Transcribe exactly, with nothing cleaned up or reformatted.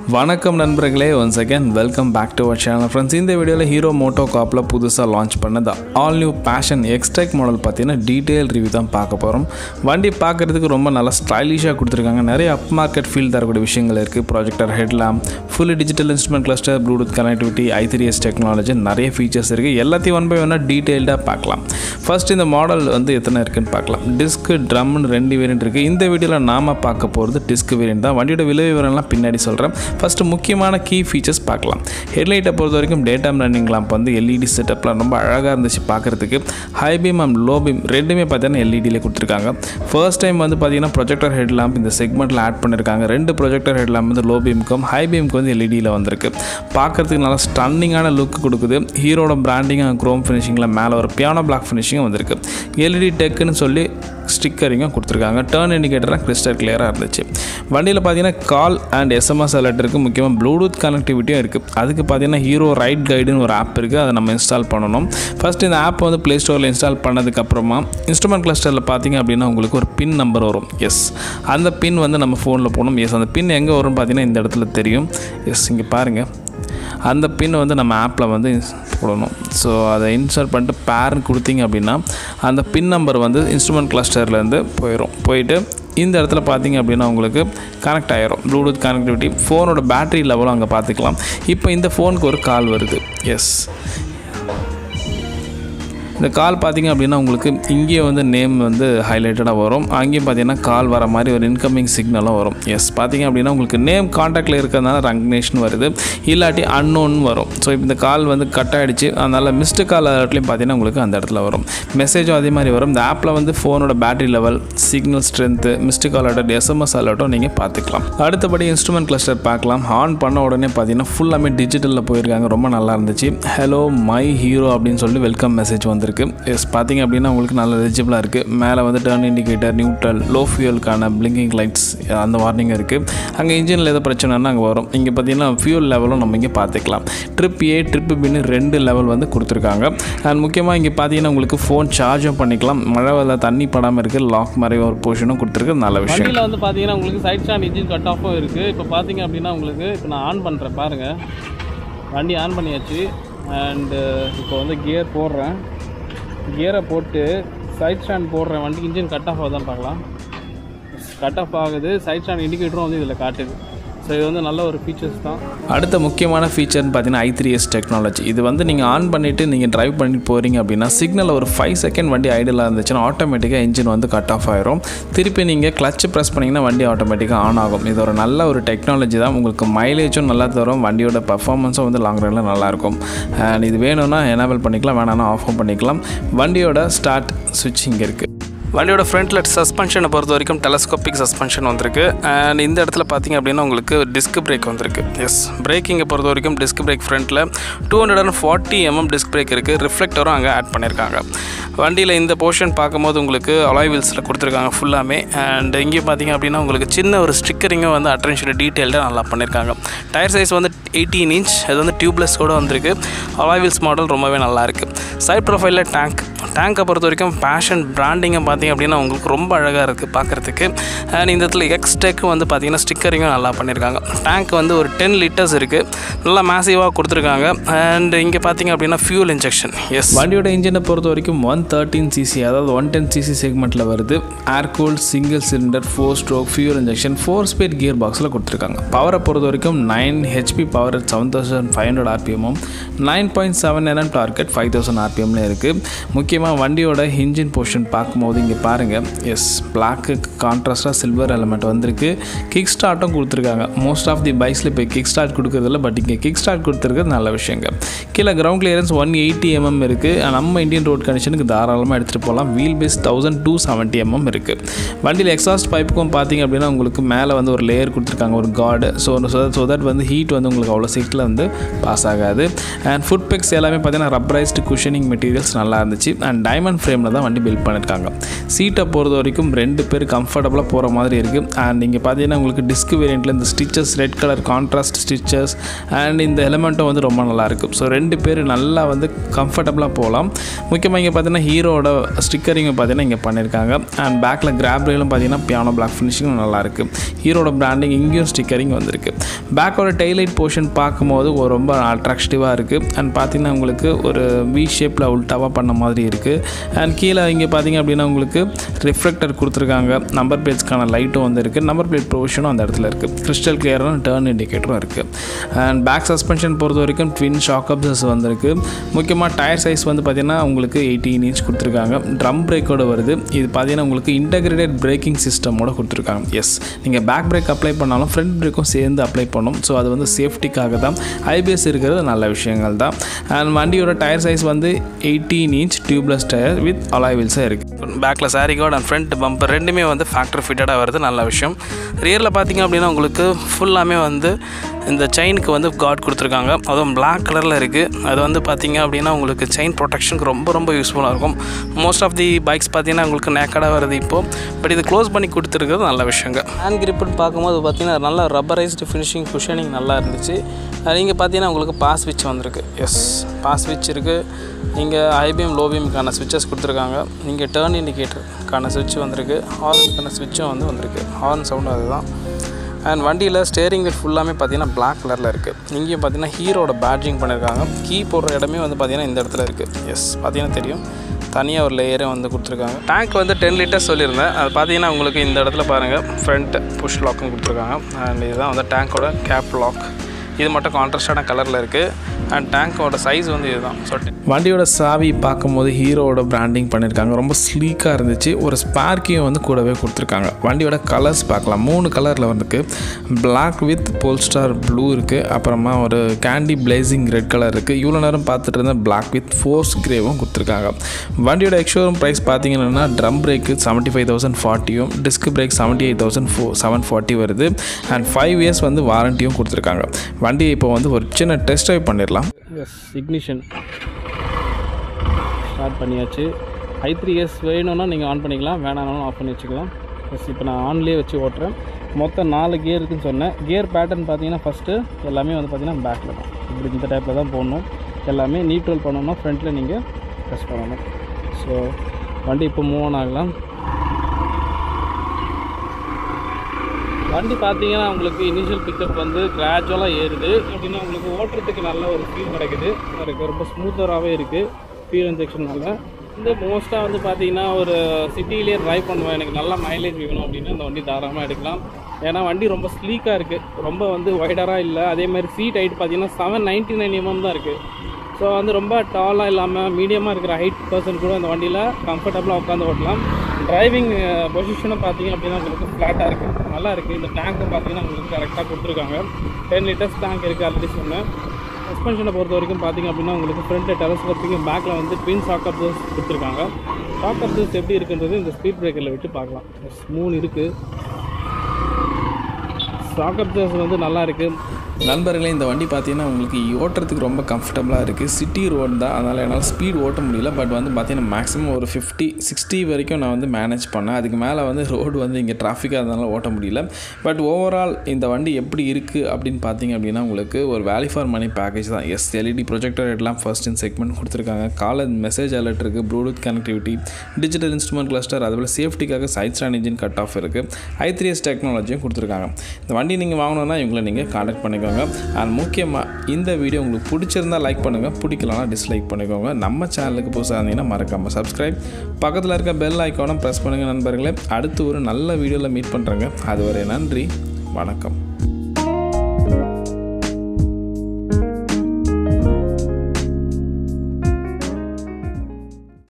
வணக்கம் நண்பர்களே, once again welcome back to our channel friends. இந்த வீடியோல ஹீரோ மோட்டோ கார்ப்ல புதுசா லான்ச் பண்ணத all new Passion XTEC model பத்தின டீடைல் ரிவ்யூ தான் பார்க்க போறோம். வண்டி பார்க்கிறதுக்கு ரொம்ப நல்ல ஸ்டைலிஷா கொடுத்திருக்காங்க. நிறைய அப் மார்க்கெட் ஃபீல் தரக்கூடிய விஷயங்கள் இருக்கு. Projector, headlamp, fully digital instrument cluster, bluetooth connectivity, I three S technology, நிறைய ஃபீச்சர்ஸ் இருக்கு. எல்லாத்தையும் ஒன் பை ஒன்னா டீடைல்டா பார்க்கலாம். ஃபர்ஸ்ட் இந்த மாடல் வந்து எத்தனை இருக்குன்னு பார்க்கலாம். டிஸ்க், ட்ரம் ரெண்டு வேரியன்ட் இருக்கு. இந்த வீடியோல நாம பார்க்க போறது டிஸ்க் வேரியன்ட் தான். வண்டியோட விலை விவரம்லாம் பின்னாடி சொல்றேன். ஃபர்ஸ்ட் முக்கியமான கீ ஃபீச்சர்ஸ் பார்க்கலாம். ஹெட்லைட்டை பொறுத்த வரைக்கும் டே டைம் ரன்னிங் லாம்ப் வந்து எல்இடி செட்டப்லாம் ரொம்ப அழகாக இருந்துச்சு பார்க்குறதுக்கு. High beam and low beam ரெண்டுமே பார்த்தீங்கன்னா எல்இடியில் கொடுத்துருக்காங்க. ஃபர்ஸ்ட் டைம் வந்து பார்த்தீங்கன்னா ப்ரொஜெக்டர் ஹெட் லாம்ப் இந்த செக்மெண்ட்டில் ஆட் பண்ணியிருக்காங்க. ரெண்டு ப்ரொஜெக்டர் ஹெட் லாம்ப் வந்து லோ பீமுக்கும் ஹை பீமுக்கு வந்து எல்இடியில் வந்திருக்கு. பார்க்குறதுக்கு நல்லா ஸ்டன்னிங்கான லுக் கொடுக்குது. ஹீரோட பிராண்டிங் க்ரோம் ஃபினிஷிங்கில் மேலே ஒரு பியானோ பிளாக் ஃபினிஷிங்கும் வந்திருக்கு. எல்இடி டெக்குன்னு சொல்லி ஸ்டிக்கரிங்கும் கொடுத்துருக்காங்க. டர்ன் இண்டிகேட்டர்லாம் கிறிஸ்டல் கிளியராக இருந்துச்சு. வண்டியில் பார்த்தீங்கன்னா கால் அண்ட் எஸ்எம்எஸ் அலர்ட் இருக்குது. முக்கியமாக ப்ளூடூத் கனெக்டிவிட்டியும் இருக்குது. அதுக்கு பார்த்தீங்கன்னா ஹீரோ ரைட் கைடுன்னு ஒரு ஆப் இருக்குது. அதை நம்ம இன்ஸ்டால் பண்ணணும். ஃபஸ்ட் இந்த ஆப் வந்து ப்ளே ஸ்டோரில் இன்ஸ்டால் பண்ணதுக்கப்புறமா இன்ஸ்ட்ருமெண்ட் கிளஸ்டரில் பார்த்தீங்க அப்படின்னா உங்களுக்கு ஒரு பின் நம்பர் வரும். எஸ், அந்த பின் வந்து நம்ம ஃபோனில் போகணும். எஸ், அந்த பின் எங்கே வரும்னு பார்த்தீங்கன்னா இந்த இடத்துல தெரியும். எஸ், இங்கே பாருங்கள், அந்த பின் வந்து நம்ம ஆப்பில் வந்து போடணும். ஸோ அதை இன்ஸ்டால் பண்ணிட்டு பேர்னு கொடுத்தீங்க அப்படின்னா அந்த பின் நம்பர் வந்து இன்ஸ்ட்ருமெண்ட் கிளஸ்டர்லேருந்து போயிடும். போயிட்டு இந்த இடத்துல பார்த்தீங்க அப்படின்னா உங்களுக்கு கனெக்ட் ஆகிரும். ப்ளூடூத் கனெக்டிவிட்டி, ஃபோனோட பேட்டரி லெவலும் அங்கே பார்த்துக்கலாம். இப்போ இந்த ஃபோனுக்கு ஒரு கால் வருது. எஸ், இந்த கால் பார்த்தீங்க அப்படின்னா உங்களுக்கு இங்கேயே வந்து நேம் வந்து ஹைலைட்டடாக வரும். அங்கேயும் பார்த்தீங்கன்னா கால் வர மாதிரி ஒரு இன்கமிங் சிக்னலும் வரும். எஸ், பார்த்தீங்க அப்படின்னா உங்களுக்கு நேம் காண்டாக்டில் இருக்கிறதுனால ரெகக்னேஷன் வருது, இல்லாட்டி அன்னோன் வரும். ஸோ இப்போ இந்த கால் வந்து கட் ஆகிடுச்சு, அதனால் மிஸ்டு கால் அலர்ட்லையும் பார்த்தீங்கன்னா உங்களுக்கு அந்த இடத்துல வரும். மெசேஜும் அதே மாதிரி வரும். இந்த ஆப்பில் வந்து ஃபோனோட battery level, signal strength, missed call alert, SMS அலர்ட்டும் நீங்கள் பார்த்துக்கலாம். அடுத்தபடி இன்ஸ்ட்ருமெண்ட் கிளஸ்டர் பார்க்கலாம். ஆன் பண்ண உடனே பார்த்தீங்கன்னா ஃபுல்லாமே டிஜிட்டலில் போயிருக்காங்க. ரொம்ப நல்லா இருந்துச்சு. ஹலோ மை ஹீரோ அப்படின்னு சொல்லி வெல்கம் மெசேஜ் வந்து இருக்கு. எஸ், பார்த்தீங்க அப்படின்னா உங்களுக்கு நல்ல எலிஜிபிளாக இருக்குது. மேலே வந்து டர்ன் இண்டிகேட்டர், நியூட்ரல், லோ ஃபியூலுக்கான பிளிங்கிங் லைட்ஸ் அந்த வார்னிங் இருக்குது. அங்கே இன்ஜினில் எதாவது பிரச்சனைனா அங்கே வரும். இங்கே பார்த்தீங்கன்னா ஃபியூல் லெவலும் நம்ம இங்கே பார்த்துக்கலாம். ட்ரிப் ஏ, ட்ரிப் பின்னு ரெண்டு லெவல் வந்து கொடுத்துருக்காங்க. அண்ட் முக்கியமாக இங்கே பார்த்தீங்கன்னா உங்களுக்கு ஃபோன் சார்ஜும் பண்ணிக்கலாம். மழை வெள்ள தண்ணி படாமல் இருக்குது. லாக் மாதிரி ஒரு போர்ஷனும் கொடுத்துருக்கு. நல்ல விஷயம். வண்டியில் வந்து பார்த்தீங்கன்னா உங்களுக்கு சைட் ஸ்டாண்ட் இன்ஜின் கட் ஆஃபும் இருக்குது. இப்போ பார்த்தீங்க அப்படின்னா உங்களுக்கு இப்போ நான் ஆன் பண்ணுறேன் பாருங்கள். வண்டி ஆன் பண்ணியாச்சு. அண்டு இப்போ வந்து கியர் போடுறேன். கியரை போட்டு சைட் ஸ்டாண்ட் போடுறேன். வண்டி இன்ஜின் கட் ஆஃப் ஆகுதான்னு பார்க்கலாம். கட் ஆஃப் ஆகுது. சைட் ஸ்டாண்ட் இண்டிகேட்டரும் வந்து இதில் காட்டுது. ஸோ இது வந்து நல்ல ஒரு ஃபீச்சர்ஸ் தான். அடுத்த முக்கியமான ஃபீச்சர்னு பார்த்தீங்கன்னா ஐ த்ரீ எஸ் டெக்னாலஜி. இது வந்து நீங்கள் ஆன் பண்ணிவிட்டு நீங்கள் ட்ரைவ் பண்ணிட்டு போகிறீங்க அப்படின்னா சிக்னல் ஒரு ஃபைவ் செகண்ட் வண்டி ஐடியலாக இருந்துச்சுன்னா ஆட்டோமேட்டிக்காக இன்ஜின் வந்து கட் ஆஃப் ஆயிரும். திருப்பி நீங்கள் கிளச் ப்ரெஸ் பண்ணிங்கன்னா வண்டி ஆட்டோமேட்டிக்காக ஆன் ஆகும். இது ஒரு நல்ல ஒரு டெக்னாலஜி தான். உங்களுக்கு மைலேஜும் நல்லா தரும். வண்டியோட பர்ஃபார்மன்ஸும் வந்து லாங் ரனில் நல்லாயிருக்கும். அண்ட் இது வேணும்னா எனேபிள் பண்ணிக்கலாம், வேணான்னா ஆஃபும் பண்ணிக்கலாம். வண்டியோட ஸ்டார்ட் சுவிட்ச் இங்கே இருக்குது. வண்டியோட ஃப்ரண்ட்டில் சஸ்பென்ஷனை பொறுத்த வரைக்கும் டெலஸ்கோபிக் சஸ்பென்ஷன் வந்திருக்கு. அண்ட் இந்த இடத்துல பார்த்திங்க அப்படின்னா உங்களுக்கு டிஸ்க் பிரேக் வந்திருக்கு. எஸ், பிரேக்கிங்கை பொறுத்த வரைக்கும் டிஸ்க் பிரேக் ஃப்ரண்ட்டில் two hundred and forty MM disc brake இருக்குது. ரிஃப்ளெக்டரும் அங்கே ஆட் பண்ணியிருக்காங்க. வண்டியில் இந்த போர்ஷன் பார்க்கும்போது உங்களுக்கு அலாய் வீல்ஸில் கொடுத்துருக்காங்க ஃபுல்லாமே. அண்ட் இங்கே பார்த்திங்க அப்படின்னா உங்களுக்கு சின்ன ஒரு ஸ்டிக்கரிங்கும் வந்து அட்ரென்ஷன் டீட்டெயில்டாக நல்லா பண்ணியிருக்காங்க. டயர் சைஸ் வந்து எயிட்டீன் இன்ச். அது வந்து டியூப்லெஸ் கூட வந்திருக்கு. அலாய் வீல்ஸ் மாடல் ரொம்பவே நல்லாயிருக்கு. சைட் ப்ரொஃபைலில் டேங்க் டேங்கை பொறுத்த வரைக்கும் பேஷன் பிராண்டிங்கை பார்த்திங்க அப்படின்னா உங்களுக்கு ரொம்ப அழகாக இருக்குது பார்க்குறதுக்கு. அண்ட் இந்த இடத்துல எக்ஸ்டெக் வந்து பார்த்திங்கன்னா ஸ்டிக்கரிங்கும் நல்லா பண்ணியிருக்காங்க. டேங்க் வந்து ஒரு டென் லிட்டர்ஸ் இருக்குது. நல்லா மேசிவாக கொடுத்துருக்காங்க. அண்ட் இங்கே பார்த்திங்க அப்படின்னா ஃபியூல் இன்ஜெக்ஷன். எஸ், வண்டியோட இன்ஜினை பொறுத்த வரைக்கும் ஒன் தேர்ட்டின் சிசி, அதாவது ஒன் டென் சிசி செக்மெண்ட்டில் வருது. Air cooled single cylinder four stroke fuel injection four speed gear பாக்ஸில் கொடுத்துருக்காங்க. பவரை பொறுத்த வரைக்கும் nine HP power seven thousand five hundred ஆர்பிஎம்மும் nine point seven NM target five thousand ஆர்பிஎம்ல இருக்குது. முக்கியமாக வண்டியோட இன்ஜின் போர்ஷன் பார்க்கும்போது இங்கே பாருங்கள். எஸ், பிளாக்கு கான்ட்ராஸ்டாக சில்வர் எலமெண்ட் வந்திருக்கு. கிக் ஸ்டார்ட்டும் கொடுத்துருக்காங்க. மோஸ்ட் ஆஃப் தி பைக்ஸில் இப்போ கிக் ஸ்டார்ட் கொடுக்குறதில்ல, பட் இங்கே கிக் ஸ்டார்ட் கொடுத்துருக்கிறது நல்ல விஷயங்க. கீழே ground clearance one eighty MM இருக்குது. நம்ம இந்தியன் ரோட் கண்டிஷனுக்கு தாராளமாக எடுத்துகிட்டு போகலாம். Wheel base thousand two seventy MM இருக்குது. வண்டியில் எக்ஸாஸ்ட் பைப்புக்கும் பார்த்தீங்க அப்படின்னா உங்களுக்கு மேலே வந்து ஒரு லேயர் கொடுத்துருக்காங்க, ஒரு கார்டு. ஸோ ஸோ தட் வந்து ஹீட் வந்து உங்களுக்கு அவ்வளோ சீக்கிரம் வந்து பாஸ் ஆகாது. அண்ட் ஃபுட் பெக்ஸ் எல்லாமே பார்த்தீங்கன்னா ரப்பரைஸ்டு குஷனிங் மெட்டீரியல்ஸ் நல்லா இருந்துச்சு. அண்ட் டைமண்ட் ஃப்ரேமில் தான் வண்டி பில்ட் பண்ணியிருக்காங்க. சீட்டை பொறுத்த வரைக்கும் ரெண்டு பேர் கம்ஃபர்டபுளாக போகிற மாதிரி இருக்குது. அண்ட் இங்கே பார்த்தீங்கன்னா உங்களுக்கு டிஸ்க் வேரியண்ட்டில் இந்த stitches red colour contrast stitches and இந்த எலிமெண்ட்டும் வந்து ரொம்ப நல்லாயிருக்கும். ஸோ ரெண்டு பேர் நல்லா வந்து கம்ஃபர்டபுளாக போகலாம். முக்கியமாக இங்கே பார்த்தீங்கன்னா ஹீரோட ஸ்டிக்கரிங்கும் பார்த்தீங்கன்னா இங்கே பண்ணியிருக்காங்க. அண்ட் பேக்கில் கிராப் ரயிலும் பார்த்தீங்கன்னா பியானோ பிளாக் ஃபினிஷிங்கும் நல்லாயிருக்கு. ஹீரோட பிராண்டிங் இங்கேயும் ஸ்டிக்கரிங் வந்திருக்கு. பேக்கோட டெய்லைட் போர்ஷன் பார்க்கும்போது ஒரு ரொம்ப அட்ராக்டிவாக இருக்குது. அண்ட் பார்த்தீங்கன்னா உங்களுக்கு ஒரு வி ஷேப்பில் உல்ட்டாவாக பண்ண மாதிரி இருக்குது. அண்ட் கீழே இங்கே பார்த்தீங்க அப்படின்னா உங்களுக்கு ரிஃப்ளெக்டர் கொடுத்துருக்காங்க. நம்பர் பிளேட்ஸ்க்கான லைட்டும் வந்து இருக்குது. நம்பர் பிளேட் ப்ரொவிஷனும் அந்த இடத்துல இருக்குது. கிறிஸ்டல் கிளியரான டர்ன் இண்டிகேட்டரும் இருக்குது. அண்ட் பேக் சஸ்பென்ஷன் பொறுத்த வரைக்கும் ட்வின் ஷாக் அப்சர்ஸ் வந்திருக்கு. முக்கியமாக டயர் சைஸ் வந்து பார்த்திங்கன்னா உங்களுக்கு எயிட்டீன் இன்ச் கொடுத்துருக்காங்க. ட்ரம் பிரேக்கோடு வருது. இது பார்த்தீங்கன்னா உங்களுக்கு இன்டகிரேட்டட் பிரேக்கிங் சிஸ்டமோட கொடுத்துருக்காங்க. எஸ், நீங்கள் பேக் பிரேக் அப்ளை பண்ணாலும் ஃப்ரண்ட் பிரேக்கும் சேர்ந்து அப்ளை பண்ணணும். ஸோ அது வந்து சேஃப்டிக்காக தான். ஐபிஎஸ் இருக்கிறது நல்ல விஷயங்கள் தான். அண்ட் வண்டியோட டயர் சைஸ் வந்து eighteen inch tubeless tyre with alloy வீல்ஸாக இருக்குது. பேக்கில் sari guard and front bumper ரெண்டுமே வந்து ஃபேக்டரி ஃபிட்டடாக வருது. நல்ல விஷயம். ரியரில் பார்த்திங்க அப்படின்னா உங்களுக்கு ஃபுல்லாமே வந்து இந்த செயினுக்கு வந்து கார்டு கொடுத்துருக்காங்க. அதுவும் பிளாக் கலரில் இருக்குது. அது வந்து பார்த்திங்க அப்படின்னா உங்களுக்கு செயின் ப்ரொடெக்ஷனுக்கு ரொம்ப ரொம்ப யூஸ்ஃபுல்லாக இருக்கும். மோஸ்ட் ஆஃப் தி பைக்ஸ் பார்த்திங்கன்னா உங்களுக்கு நேக்கடாக வருது இப்போது. பட் இது க்ளோஸ் பண்ணி கொடுத்துருக்கிறது நல்ல விஷயங்க. ஹேண்ட் கிரிப்புன்னு பார்க்கும்போது பார்த்திங்கன்னா நல்லா ரப்பரைஸ்டு ஃபினிஷிங் குஷனிங் நல்லா இருந்துச்சு. நீங்கள் பார்த்தீங்கன்னா உங்களுக்கு பாஸ் ஸ்விட்ச் வந்திருக்கு. எஸ், பாஸ் ஸ்விட்ச் இருக்குது. இங்கே ஐபிஎம் லோபிஎம்க்கான ஸ்விட்சஸ் கொடுத்துருக்காங்க. இங்கே டர்ன் இண்டிகேட்டருக்கான ஸ்விட்ச் வந்திருக்கு. ஹார்னுக்கான ஸ்விட்சும் வந்து வந்திருக்கு. ஹார்ன் சவுண்டு அதுதான். அண்ட் வண்டியில் ஸ்டேரிங் வீல் ஃபுல்லாமே பார்த்தீங்கன்னா பிளாக் கலரில் இருக்குது. இங்கேயும் பார்த்தீங்கன்னா ஹீரோட பேட்ஜிங் பண்ணியிருக்காங்க. கீ போடுற இடமே வந்து பார்த்தீங்கன்னா இந்த இடத்துல இருக்குது. எஸ், பார்த்தீங்கன்னா தெரியும். தனியாக ஒரு லேயரே வந்து கொடுத்துருக்காங்க. டேங்க் வந்து டென் லிட்டர்ஸ் சொல்லியிருந்தேன். அது பார்த்தீங்கன்னா உங்களுக்கு இந்த இடத்துல பாருங்கள் ஃப்ரண்ட் புஷ் லாக்குன்னு கொடுத்துருக்காங்க. அண்ட் இதுதான் வந்து டேங்கோட கேப் லாக். இது மட்டும் கான்ட்ராஸ்டான கலரில் இருக்குது. அண்ட் டேங்கோட சைஸ் வந்து இதுதான். ஸோ வண்டியோட சாவி பார்க்கும்போது ஹீரோட பிராண்டிங் பண்ணியிருக்காங்க. ரொம்ப ஸ்லீக்காக இருந்துச்சு. ஒரு ஸ்பார்க்கியும் வந்து கூடவே கொடுத்துருக்காங்க. வண்டியோட கலர்ஸ் பார்க்கலாம். மூணு கலரில் வந்துருக்கு. பிளாக் வித் போல்ஸ்டார் ப்ளூ இருக்குது. அப்புறமா ஒரு கேண்டி பிளேசிங் ரெட் கலர் இருக்குது. இவ்வளோ நேரம் பார்த்துட்டு இருந்த பிளாக் வித் ஃபோர்ஸ் கிரேவும் கொடுத்துருக்காங்க. வண்டியோட எக்ஸ்ஷோரூம் ப்ரைஸ் பார்த்தீங்கன்னா drum brake seventy five thousand ஃபார்ட்டியும் disc brake seventy eight thousand four seven forty வருது. அண்ட் ஃபைவ் இயர்ஸ் வந்து வாரண்டியும் கொடுத்துருக்காங்க. வண்டி இப்போ வந்து ஒரு சின்ன டெஸ்ட் ட்ரைவ் பண்ணிடலாம். எஸ், இக்னிஷன் ஸ்டார்ட் பண்ணியாச்சு. ஐ த்ரீ எஸ் வேணும்னா நீங்கள் ஆன் பண்ணிக்கலாம், வேணாலும் ஆஃப் பண்ணி வச்சுக்கலாம். எஸ், இப்போ நான் ஆன்லேயே வச்சு ஓட்டுறேன். மொத்தம் நாலு கியர் இருக்குன்னு சொன்னேன். கியர் பேட்டர்ன் பார்த்தீங்கன்னா ஃபஸ்ட்டு எல்லாமே வந்து பார்த்தீங்கன்னா பேக்கில் தான் இப்படி இந்த டைப்பில் தான் போடணும். எல்லாமே நியூட்ரல் பண்ணணும்னா ஃப்ரண்ட்டில் நீங்கள் ப்ரெஸ் பண்ணணும். ஸோ வண்டி இப்போ மூவ் ஆன் ஆகலாம். வண்டி பார்த்தீங்கன்னா உங்களுக்கு இனிஷியல் பிக்கப் வந்து கிராஜுவலாக ஏறுது. அப்படின்னா உங்களுக்கு ஓட்டுறதுக்கு நல்ல ஒரு ஃபீல் கிடைக்குது. அதுக்கு ரொம்ப ஸ்மூத்தராகவே இருக்குது ஃபியூல் இன்ஜெக்ஷனால. இந்த மோஸ்ட்டாக வந்து பார்த்தீங்கன்னா ஒரு சிட்டிலேயே ட்ரைவ் பண்ணுவேன், எனக்கு நல்லா மைலேஜ் வேணும் அப்படின்னா இந்த வண்டி தாராளமாக எடுக்கலாம். ஏன்னா வண்டி ரொம்ப ஸ்லீக்காக இருக்குது, ரொம்ப வந்து வைடராக இல்லை. அதேமாதிரி சீட் ஹைட் பார்த்தீங்கன்னா செவன் நைன்ட்டி நைன் எம்எம் தான் இருக்குது. ஸோ வந்து ரொம்ப டாலாக இல்லாமல் மீடியமாக இருக்கிற ஹைட் பர்சன் கூட அந்த வண்டியில் கம்ஃபர்டபுளாக உட்காந்து ஓட்டலாம். டிரைவிங் பொசிஷனும் பார்த்தீங்க அப்படின்னா உங்களுக்கு ஃப்ளாட்டாக இருக்குது, நல்லா இருக்குது. இந்த டேங்க்கும் பார்த்தீங்கன்னா உங்களுக்கு கரெக்டாக கொடுத்துருக்காங்க. டென் லிட்டர்ஸ் டேங்க் இருக்குது ஆல்ரெடி சொன்னேன். சஸ்பென்ஷனை பொறுத்த வரைக்கும் பார்த்திங்க அப்படின்னா உங்களுக்கு ஃப்ரண்ட்டில் டெலஸ்கோப்பிங், பேக்கில் வந்து ட்வின் ஷாக் அப்சர்ஸ் கொடுத்துருக்காங்க. ஷாக் அப்சர்ஸ் எப்படி இருக்குன்றது இந்த ஸ்பீட் பிரேக்கரில் விட்டு பார்க்கலாம். மூணு இருக்குது. ஷாக் அப்சர்ஸ் வந்து நல்லா இருக்குது. நண்பர்களே, இந்த வண்டி பார்த்தீங்கன்னா உங்களுக்கு ஓட்டுறதுக்கு ரொம்ப கம்ஃபர்டபுளாக இருக்குது. சிட்டி ரோடு தான், அதனால் என்னால் ஸ்பீட் ஓட்ட முடியல. பட் வந்து பார்த்தீங்கன்னா மேக்ஸிமம் ஒரு ஃபிஃப்டி சிக்ஸ்டி வரைக்கும் நான் வந்து மேனேஜ் பண்ணேன். அதுக்கு மேலே வந்து ரோடு வந்து இங்கே டிராஃபிக்காக இருந்தனால ஓட்ட முடியல. பட் ஓவரால் இந்த வண்டி எப்படி இருக்குது அப்படின்னு பார்த்தீங்க அப்படின்னா உங்களுக்கு ஒரு வேல்யூ ஃபார் மணி பேக்கேஜ் தான். எஸ், எல்இடி ப்ரொஜெக்டர் எல்லாம் ஃபர்ஸ்ட் இன் செக்மெண்ட் கொடுத்துருக்காங்க. காலர் மெசேஜ் அலர்ட் இருக்குது, Bluetooth connectivity, digital instrument cluster, அதுபோல் சேஃப்டிக்காக side stand engine cut off இருக்குது. ஐ த்ரீ எஸ் டெக்னாலஜியும் கொடுத்துருக்காங்க. இந்த வண்டி நீங்கள் வாங்கணுன்னா இவங்களை நீங்கள் கான்டாக்ட் பண்ணிக்கோங்க. அண்ட் முக்கியமாக இந்த வீடியோ உங்களுக்கு பிடிச்சிருந்தால் லைக் பண்ணுங்கள், பிடிக்கலனா டிஸ்லைக் பண்ணிக்கோங்க. நம்ம சேனலுக்கு புதுசாக இருந்தீங்கன்னா மறக்காமல் சப்ஸ்கிரைப், பக்கத்தில் இருக்க பெல் ஐக்கானை ப்ரெஸ் பண்ணுங்கள். நண்பர்களே, அடுத்து ஒரு நல்ல வீடியோவில் மீட் பண்ணுறேங்க. அதுவரை நன்றி, வணக்கம்.